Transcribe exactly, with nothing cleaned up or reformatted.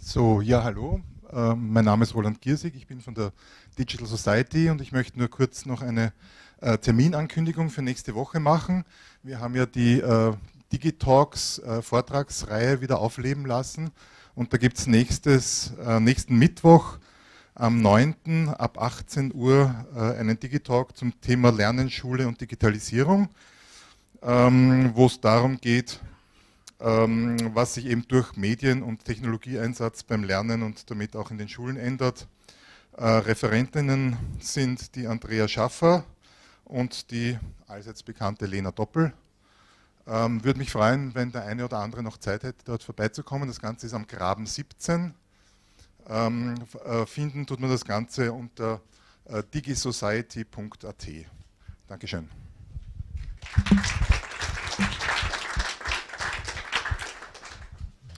So, ja, hallo. Äh, mein Name ist Roland Giersig, ich bin von der Digital Society und ich möchte nur kurz noch eine äh, Terminankündigung für nächste Woche machen. Wir haben ja die äh, Digitalks äh, Vortragsreihe wieder aufleben lassen und da gibt es nächstes, äh, nächsten Mittwoch am neunten ab achtzehn Uhr äh, einen Digitalk zum Thema Lernen, Schule und Digitalisierung, ähm, wo es darum geht, was sich eben durch Medien- und Technologieeinsatz beim Lernen und damit auch in den Schulen ändert. Äh, Referentinnen sind die Andrea Schaffer und die allseits bekannte Lena Doppel. Ähm, würde mich freuen, wenn der eine oder andere noch Zeit hätte, dort vorbeizukommen. Das Ganze ist am Graben siebzehn. Ähm, äh, finden tut man das Ganze unter äh, digisociety punkt at. Dankeschön.